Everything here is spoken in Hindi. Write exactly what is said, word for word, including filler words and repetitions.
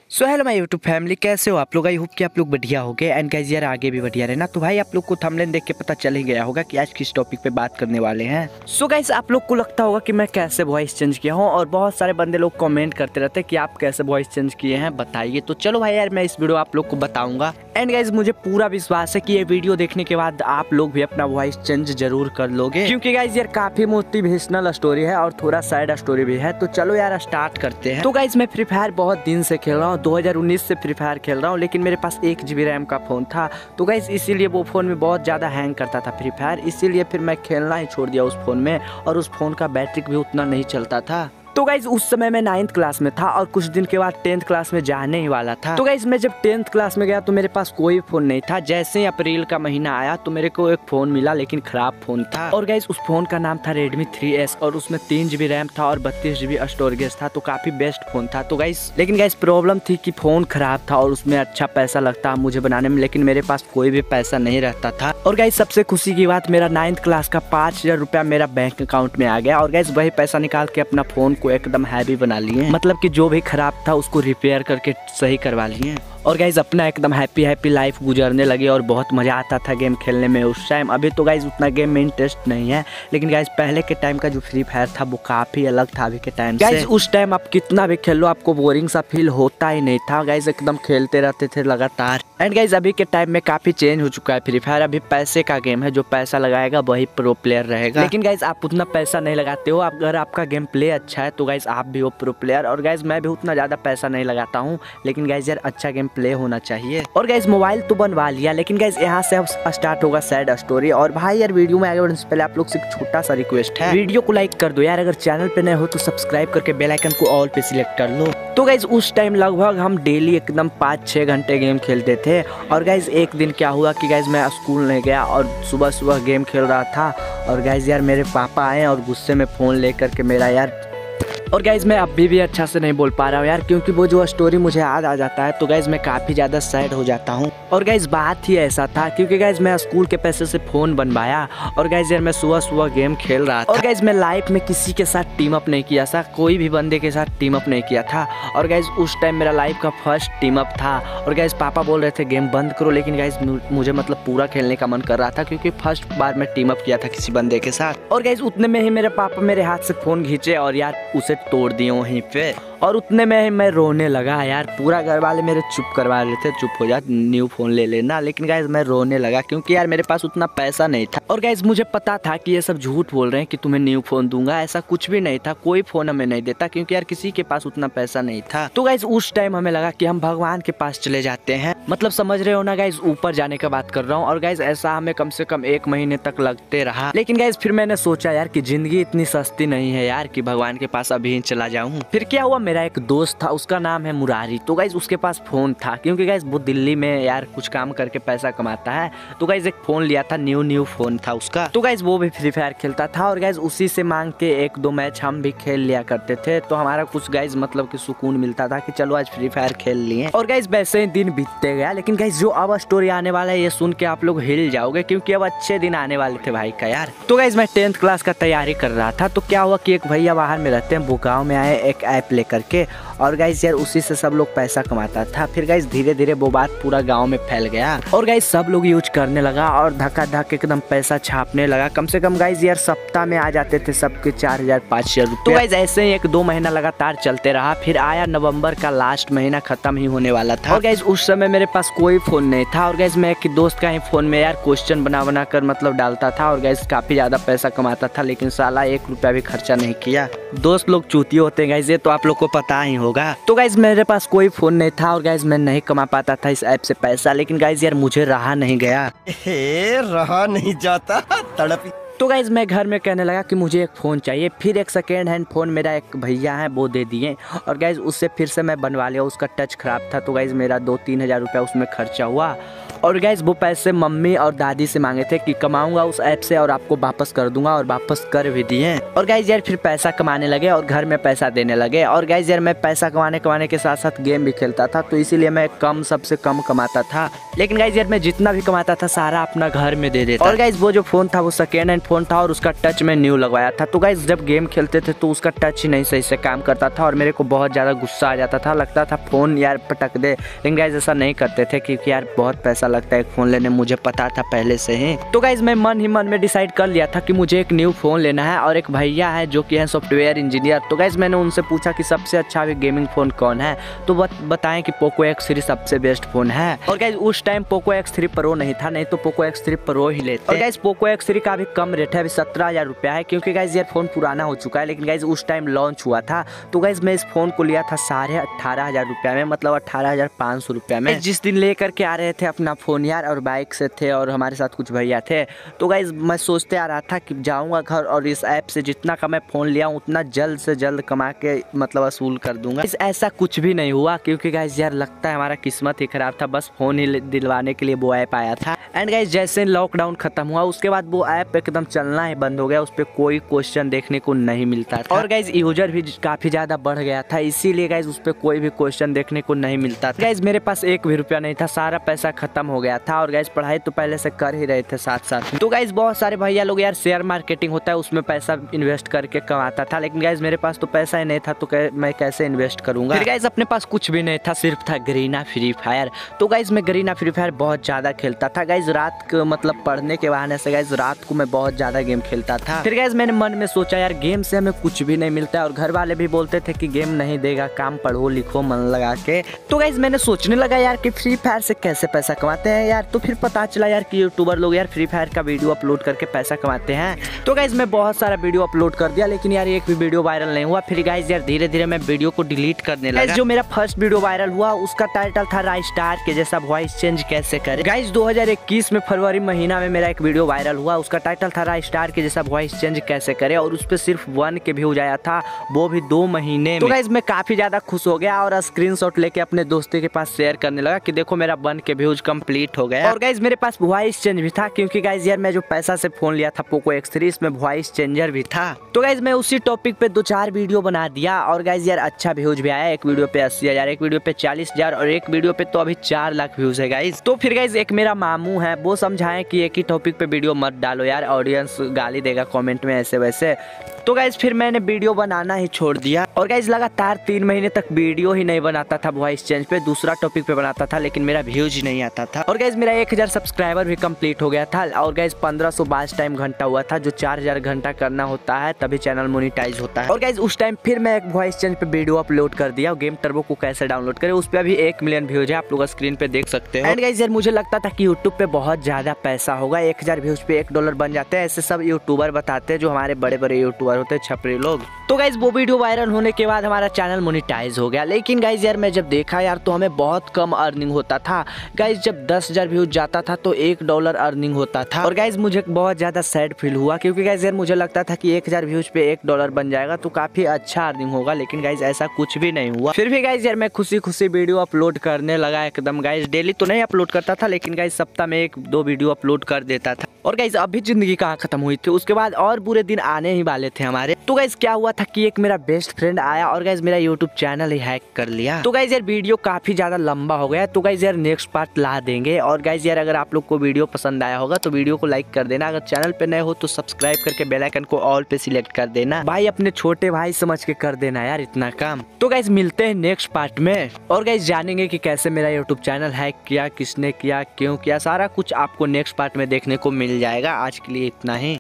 So hello my YouTube family, कैसे हो आप लोग। आई होप कि आप लोग बढ़िया हो गए एंड गाइस यार आगे भी बढ़िया रहना। तो भाई आप लोग को थंबनेल देख के पता चल ही गया होगा कि आज किस टॉपिक पे बात करने वाले हैं। सो so गाइस आप लोग को लगता होगा कि मैं कैसे वॉइस चेंज किया हूँ, और बहुत सारे बंदे लोग कमेंट करते रहते हैं कि आप कैसे वॉइस चेंज किए हैं बताइए। तो चलो भाई यार मैं इस वीडियो आप लोग को बताऊंगा। एंड गाइस मुझे पूरा विश्वास है कि ये वीडियो देखने के बाद आप लोग भी अपना वॉइस चेंज जरूर कर लोगे, क्योंकि गाइस यार काफी मोटिवेशनल स्टोरी है और थोड़ा सैड स्टोरी भी है। तो चलो यार स्टार्ट करते हैं। तो गाइस मैं फ्री फायर बहुत दिन से खेल रहा हूँ, दो हजार उन्नीस से फ्री फायर खेल रहा हूँ, लेकिन मेरे पास एक जीबी रैम का फोन था। तो गाइस इसीलिए वो फोन में बहुत ज्यादा हैंग करता था फ्री फायर, इसीलिए फिर मैं खेलना ही छोड़ दिया उस फोन में, और उस फोन का बैटरी भी उतना नहीं चलता था। तो गाइज उस समय मैं नाइन्थ क्लास में था और कुछ दिन के बाद टेंथ क्लास में जाने ही वाला था। तो गाइज मैं जब टेंथ क्लास में गया तो मेरे पास कोई फोन नहीं था। जैसे ही अप्रैल का महीना आया तो मेरे को एक फोन मिला, लेकिन खराब फोन था। और गाइज उस फोन का नाम था रेडमी थ्री एस और उसमें तीन जीबी रैम था और बत्तीस जीबी स्टोरेज था। तो काफी बेस्ट फोन था। तो गाइज लेकिन गाइज प्रॉब्लम थी कि फोन खराब था और उसमें अच्छा पैसा लगता मुझे बनाने में, लेकिन मेरे पास कोई भी पैसा नहीं रहता था। और गाइज सबसे खुशी की बात, मेरा नाइन्थ क्लास का पाँच हजार रुपया मेरा बैंक अकाउंट में आ गया। और गाइज वही पैसा निकाल के अपना फोन को एकदम हैवी बना लिए, मतलब कि जो भी खराब था उसको रिपेयर करके सही करवा लिए। और गाइज अपना एकदम हैप्पी हैप्पी लाइफ गुजरने लगे और बहुत मजा आता था गेम खेलने में उस टाइम। अभी तो गाइज उतना गेम में इंटरेस्ट नहीं है, लेकिन गाइज पहले के टाइम का जो फ्री फायर था वो काफी अलग था अभी के टाइम से। गाइज उस टाइम आप कितना भी खेल लो आपको बोरिंग सा फील होता ही नहीं था। गाइज एकदम खेलते रहते थे लगातार। एंड गाइज अभी के टाइम में काफी चेंज हो चुका है फ्री फायर। अभी पैसे का गेम है, जो पैसा लगाएगा वही प्रो प्लेयर रहेगा। लेकिन गाइज आप उतना पैसा नहीं लगाते हो, अगर आपका गेम प्ले अच्छा है तो गाइज आप भी हो प्रो प्लेयर। और गाइज मैं भी उतना ज्यादा पैसा नहीं लगाता हूँ, लेकिन गाइज यार अच्छा गेम प्ले होना चाहिए। और गाइज मोबाइल तो बनवा लिया, लेकिन गाइज यहाँ से अब स्टार्ट होगा सैड स्टोरी। और भाई यार वीडियो में आगे बढ़ने से पहले आप लोग से एक छोटा सा रिक्वेस्ट है, वीडियो को लाइक कर दो यार। अगर चैनल पे नए हो तो सब्सक्राइब करके बेल आइकन को ऑल पे सिलेक्ट कर लो। तो गाइज उस टाइम लगभग हम डेली एकदम पाँच छः घंटे गेम खेलते थे। और गाइज एक दिन क्या हुआ कि गाइज मैं स्कूल नहीं गया और सुबह सुबह गेम खेल रहा था। और गाइज यार मेरे पापा आए और गुस्से में फ़ोन लेकर के मेरा यार, और गाइज मैं अभी भी अच्छा से नहीं बोल पा रहा हूँ यार, क्योंकि वो जो स्टोरी मुझे याद आ जाता है तो गाइज मैं काफ़ी ज़्यादा सैड हो जाता हूँ। और गाइज बात ही ऐसा था, क्योंकि गाइज मैं स्कूल के पैसे से फ़ोन बनवाया और गाइज यार मैं सुबह सुबह गेम खेल रहा था। और गाइज मैं लाइफ में किसी के साथ टीम अप नहीं किया था, कोई भी बंदे के साथ टीम अप नहीं किया था। और गाइज उस टाइम मेरा लाइफ का फर्स्ट टीम अप था। और गाइज पापा बोल रहे थे गेम बंद करो, लेकिन गाइज मुझे मतलब पूरा खेलने का मन कर रहा था, क्योंकि फर्स्ट बार मैं टीम अप किया था किसी बंदे के साथ। और गाइज उतने में ही मेरे पापा मेरे हाथ से फ़ोन खींचे और यार उसे तोड़ दिए वहीं पे। और उतने में मैं रोने लगा यार। पूरा घर वाले मेरे चुप करवा रहे थे, चुप हो जा न्यू फोन ले लेना, लेकिन गाइज मैं रोने लगा क्योंकि यार मेरे पास उतना पैसा नहीं था। और गाइज मुझे पता था कि ये सब झूठ बोल रहे हैं कि तुम्हें न्यू फोन दूंगा, ऐसा कुछ भी नहीं था। कोई फोन हमें नहीं देता, क्योंकि यार किसी के पास उतना पैसा नहीं था। तो गाइज उस टाइम हमें लगा कि हम भगवान के पास चले जाते हैं, मतलब समझ रहे हो ना गाइज, ऊपर जाने का बात कर रहा हूँ। और गाइज ऐसा हमें कम से कम एक महीने तक लगते रहा। लेकिन गाइज फिर मैंने सोचा यार कि जिंदगी इतनी सस्ती नहीं है यार कि भगवान के पास अभी चला जाऊँ। फिर क्या हुआ, मेरा एक दोस्त था, उसका नाम है मुरारी। तो गाइज उसके पास फोन था, क्योंकि गाइज वो दिल्ली में यार कुछ काम करके पैसा कमाता है। तो गाइज एक फोन लिया था, न्यू न्यू फोन था उसका। तो गाइज वो भी फ्री फायर खेलता था और गाइज उसी से मांग के एक दो मैच हम भी खेल लिया करते थे। तो हमारा कुछ गाइज मतलब कि सुकून मिलता था कि चलो आज फ्री फायर खेल लिए। और गाइज वैसे ही दिन बीतते गया। लेकिन गाइज जो अब स्टोरी आने वाला है ये सुन के आप लोग हिल जाओगे, क्योंकि अब अच्छे दिन आने वाले थे भाई का यार। तो गाइज मैं टेंथ क्लास का तैयारी कर रहा था। तो क्या हुआ कि एक भैया बाहर में रहते हैं, वो गाँव में आए एक ऐप लेकर के, और गाइज यार उसी से सब लोग पैसा कमाता था। फिर गाइज धीरे धीरे वो बात पूरा गांव में फैल गया और गाइज सब लोग यूज करने लगा और धक्का धक एकदम पैसा छापने लगा। कम से कम गाइज यार सप्ताह में आ जाते थे सबके चार हजार पाँच हजार रुपये। तो गाइज ऐसे ही एक दो महीना लगातार चलते रहा। फिर आया नवंबर का लास्ट महीना, खत्म ही होने वाला था। और गाइज उस समय मेरे पास कोई फोन नहीं था। और गाइज मैं एक दोस्त का ही फोन में यार क्वेश्चन बना बना कर मतलब डालता था। और गाइज काफी ज्यादा पैसा कमाता था, लेकिन साला एक रुपया भी खर्चा नहीं किया। दोस्त लोग चूती होते हैं गाइज, ये तो आप लोग को पता ही होगा। तो गाइज मेरे पास कोई फोन नहीं था और गाइज मैं नहीं कमा पाता था इस ऐप से पैसा। लेकिन गाइज यार मुझे रहा नहीं गया, हे रहा नहीं जाता तड़प। तो गाइज मैं घर में कहने लगा कि मुझे एक फ़ोन चाहिए। फिर एक सेकेंड हैंड फ़ोन मेरा एक भैया है वो दे दिए। और गाइज उससे फिर से मैं बनवा लिया, उसका टच ख़राब था। तो गाइज मेरा दो तीन हज़ार रुपया उसमें खर्चा हुआ। और गाइज वो पैसे मम्मी और दादी से मांगे थे कि कमाऊंगा उस ऐप से और आपको वापस कर दूंगा, और वापस कर भी दिए। और गाइज यार फिर पैसा कमाने लगे और घर में पैसा देने लगे। और गाइज यार मैं पैसा कमाने कमाने के साथ साथ गेम भी खेलता था, तो इसीलिए मैं कम सबसे कम कमाता था। लेकिन गाइज यार मैं जितना भी कमाता था सारा अपना घर में दे देता। और गाइज वो जो फ़ोन था वो सेकेंड हैंड फ़ोन था और उसका टच मैं न्यू लगवाया था। तो गाइस जब गेम खेलते थे तो उसका टच ही नहीं सही से काम करता था और मेरे को बहुत ज़्यादा गुस्सा आ जाता था, लगता था फ़ोन यार पटक दे। लेकिन गाइस ऐसा नहीं करते थे क्योंकि यार बहुत पैसा लगता है एक फ़ोन लेने, मुझे पता था पहले से ही। तो गाइस मैं मन ही मन में डिसाइड कर लिया था कि मुझे एक न्यू फ़ोन लेना है और एक भैया है जो कि है सॉफ्टवेयर इंजीनियर। तो गाइस मैंने उनसे पूछा कि सबसे अच्छा भी गेमिंग फ़ोन कौन है, तो बताएं कि पोको एक्स थ्री सबसे बेस्ट फ़ोन है। और गाइस उस time Poco X three pro नहीं था, नहीं तो पोको एक्स थ्री प्रो ही लेते। और गाइस पोको एक्स थ्री का भी कम रेट है, अभी सत्रह हज़ार रुपया है क्योंकि गाइस ये फ़ोन पुराना हो चुका है। लेकिन गाइस उस टाइम लॉन्च हुआ था तो गाइस मैं इस फ़ोन को लिया था साढ़े अट्ठारह हज़ार रुपया में, मतलब अट्ठारह हज़ार पाँच सौ रुपया में। जिस दिन लेकर के आ रहे थे अपना फ़ोन यार और बाइक से थे और हमारे साथ कुछ भैया थे, तो गाइस मैं सोचते आ रहा था कि जाऊँगा घर और इस ऐप से जितना का मैं फ़ोन लिया उतना जल्द से जल्द कमा के मतलब वसूल कर दूंगा। इस ऐसा कुछ भी नहीं हुआ क्योंकि गाइस यार लगता है हमारा किस्मत ही खराब था, बस फ़ोन ही दिलवाने के लिए वो ऐप आया था। एंड गाइस जैसे लॉकडाउन खत्म हुआ उसके बाद वो ऐप एकदम चलना ही बंद हो गया, उस पर कोई क्वेश्चन देखने को नहीं मिलता था और गाइस यूजर भी काफ़ी ज़्यादा बढ़ गया था, इसीलिए गाइस उस पर कोई भी क्वेश्चन देखने को नहीं मिलता था। गाइस मेरे पास एक भी रुपया नहीं था, सारा पैसा खत्म हो गया था और गाइस पढ़ाई तो पहले से कर ही रहे थे साथ साथ। तो गाइस बहुत सारे भैया लोग यार शेयर मार्केटिंग होता है उसमें पैसा इन्वेस्ट करके कमाता था, लेकिन गाइस मेरे पास तो पैसा ही नहीं था तो मैं कैसे इन्वेस्ट करूंगा। फिर गाइस अपने पास कुछ भी नहीं था, सिर्फ था गरीना फ्री फायर। तो गाइस मैं गरीना फ्री फायर बहुत ज़्यादा खेलता था गाइस, रात को मतलब पढ़ने के बहाने से गाइस रात को मैं बहुत ज़्यादा गेम खेलता था। फिर गाइस मैंने मन में सोचा यार गेम से हमें कुछ भी नहीं मिलता है और घर वाले भी बोलते थे कि गेम नहीं देगा, काम पढ़ो लिखो मन लगा के। तो गाइस मैंने सोचने लगा यार कि फ्री फायर से कैसे पैसा कमाते हैं यार। तो फिर पता चला यार कि यूट्यूबर लोग यार फ्री फायर का वीडियो अपलोड करके पैसा कमाते हैं। तो गाइस मैं बहुत सारा वीडियो अपलोड कर दिया लेकिन यार एक भी वीडियो वायरल नहीं हुआ। फिर गाइस यार धीरे धीरे मैं वीडियो को डिलीट करने लगा। जो मेरा फर्स्ट वीडियो वायरल हुआ उसका टाइटल था राइस्टार के जैसा वॉइस चेंज कैसे करें। गाइस दो हज़ार इक्कीस में फरवरी महीना में मेरा एक वीडियो वायरल हुआ, उसका टाइटल था राइस्टार के जैसा वॉइस चेंज कैसे करें और उस पर सिर्फ वन के व्यूज आया था, वो भी दो महीने में। तो गाइस मैं काफी ज्यादा खुश हो गया और स्क्रीनशॉट लेके अपने दोस्तों के पास शेयर करने लगा कि देखो मेरा वन के व्यूज कंप्लीट हो गया। और गाइस मेरे पास वॉइस चेंज भी था क्योंकि गाइस यार मैं जो पैसा से फोन लिया था पोको एक्स थ्री इसमें वॉइस चेंजर भी था। तो गाइस मैं उसी टॉपिक पे दो चार वीडियो बना दिया और गाइस यार अच्छा व्यूज भी आया, एक वीडियो पे अस्सी हजार, एक वीडियो पे चालीस हजार और एक वीडियो पे तो अभी चार लाख व्यूज है गाइस। तो फिर गाइस एक मेरा मामू है वो समझाएं कि एक ही टॉपिक पे वीडियो मत डालो यार, ऑडियंस गाली देगा कमेंट में ऐसे वैसे। तो गाइस फिर मैंने वीडियो बनाना ही छोड़ दिया और गाइस लगातार तीन महीने तक वीडियो ही नहीं बनाता था वॉइस चेंज पे, दूसरा टॉपिक पे बनाता था लेकिन मेरा व्यूज ही नहीं आता था। और गाइस मेरा एक हजार सब्सक्राइबर भी कंप्लीट हो गया था और गाइस पंद्रह सौ बाईस टाइम घंटा हुआ था, जो चार हजार घंटा करना होता है तभी चैनल मोनिटाइज होता है। और गाइस उस टाइम फिर मैं एक वॉइस चेंज पे वीडियो अपलोड कर दिया, गेम टर्बो को कैसे डाउनलोड करें, उस पर अभी एक मिलियन व्यूज है, आप लोग स्क्रीन पे देख सकते हो। एंड गाइस यार मुझे लगता था कि यूट्यूब पे बहुत ज्यादा पैसा होगा, एक हजार व्यूज पे एक डॉलर बन जाते हैं, ऐसे सब यूट्यूबर बताते हैं जो हमारे बड़े बड़े यूट्यूबर होते हैं छपरी लोग। तो गाइस वो वीडियो वायरल होने के बाद हमारा चैनल मोनिटाइज हो गया, लेकिन गाइस यार मैं जब देखा यार तो हमें बहुत कम अर्निंग होता था गाइस। जब दस हजार व्यूज जाता था तो एक डॉलर अर्निंग होता था और गाइस मुझे बहुत ज्यादा सैड फील हुआ क्योंकि गाइस यार मुझे लगता था कि एक हजार व्यूज पे एक डॉलर बन जाएगा तो काफी अच्छा अर्निंग होगा, लेकिन गाइस ऐसा कुछ भी नहीं हुआ। फिर भी गाइस यार मैं खुशी खुशी वीडियो अपलोड करने लगा एकदम गाइस, डेली तो नहीं अपलोड करता था लेकिन गाइस सप्ताह में एक दो वीडियो अपलोड कर देता था। और गाइस अभी जिंदगी कहाँ खत्म हुई थी, उसके बाद और बुरे दिन आने ही वाले थे हमारे। तो गाइस क्या हुआ था कि एक मेरा बेस्ट फ्रेंड आया और गाइस मेरा यूट्यूब चैनल ही हैक कर लिया। तो गाइस यार वीडियो काफी ज्यादा लंबा हो गया, तो गाइस यार नेक्स्ट पार्ट ला देंगे। और गाइस यार अगर आप लोग को वीडियो पसंद आया होगा तो वीडियो को लाइक कर देना, अगर चैनल पे नए हो तो सब्सक्राइब करके बेल आइकन को ऑल पे सिलेक्ट कर देना। भाई अपने छोटे भाई समझ के कर देना यार इतना काम। तो गाइस मिलते हैं नेक्स्ट पार्ट में और गाइस जानेंगे कि कैसे मेरा यूट्यूब चैनल हैक किया, किसने किया, क्यों किया, सारा कुछ आपको नेक्स्ट पार्ट में देखने को मिल जाएगा। आज के लिए इतना ही।